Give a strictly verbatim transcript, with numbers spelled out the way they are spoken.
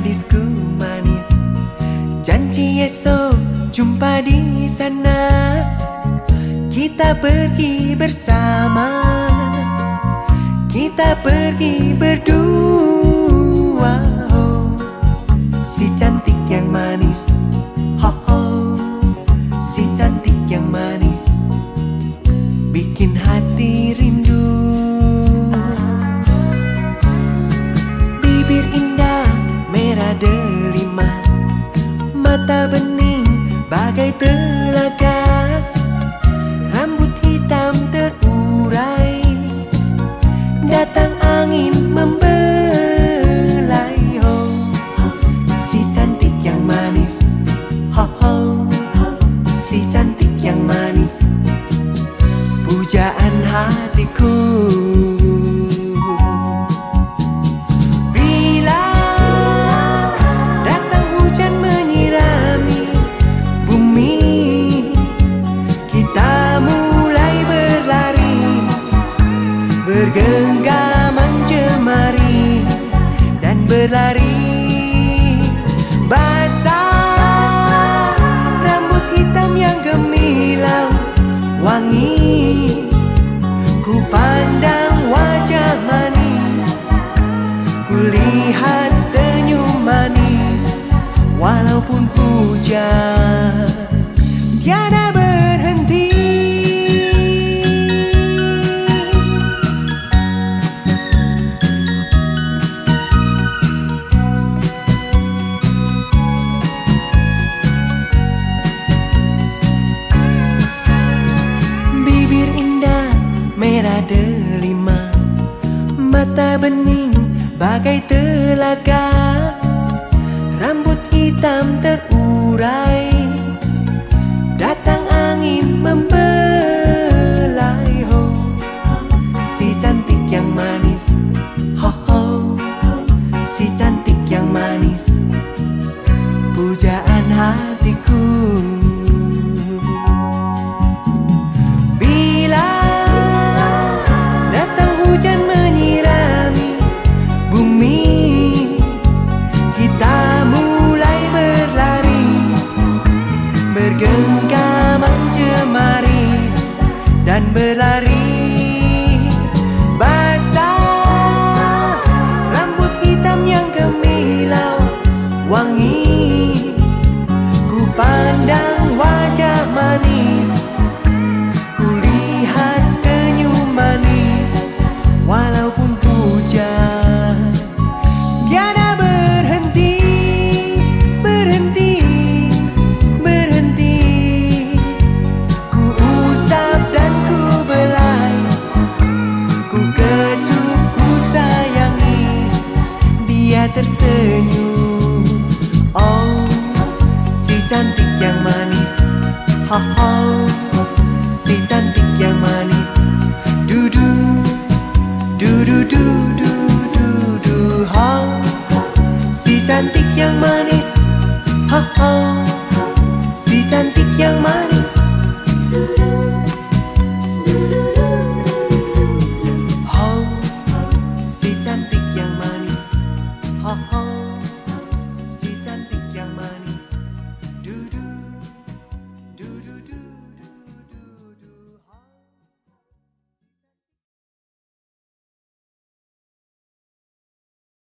gadisku manis, janji esok jumpa di sana. Kita pergi bersama, kita pergi berdua. Oh, si cantik yang manis, ho ho, si cantik yang manis, bikin hati rindu. Bibir indah merah delima, mata bening bagai telaga, rambut hitam terurai, datang angin membelai. Oh, si cantik yang manis, ho ho, si cantik yang manis, pujaan hatiku. Bila datang hujan menyirami bumi, kita mulai berlari, bergenggaman jemari dan berlari. Basah rambut hitam yang gemilang wangi, ku pandang wajah manis, ku lihat senyum manis, walaupun hujan tiada berhenti. Bibir indah merah delima, mata bening bagai telaga, rambut hitam terurai, datang angin membelai. Oh, si cantik yang manis, ho ho, si cantik yang manis, pujaan hatiku. Bila datang hujan menyirami bumi, kita mulai berlari, bergenggaman jemari dan berlari. Basah rambut hitam yang gemilang wangi, ku pandang wajah manis, ku lihat senyum manis, walaupun hujan tiada berhenti, berhenti, berhenti. Ku usap dan ku belai, ku kecup, ku sayangi, dia tersenyum. Oh, si cantik yang manis, ha ha,